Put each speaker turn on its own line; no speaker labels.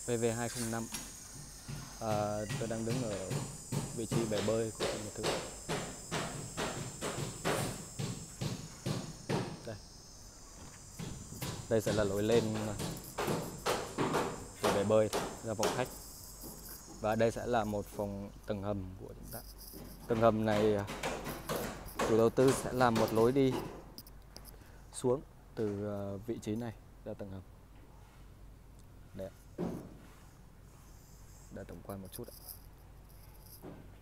PV205. Tôi đang đứng ở vị trí bể bơi của căn biệt thự. Đây sẽ là lối lên từ bể bơi ra phòng khách. Và đây sẽ là một tầng hầm của chúng ta. Tầng hầm này chủ đầu tư sẽ làm một lối đi xuống từ vị trí này ra tầng hầm. Để tổng quan một chút ạ.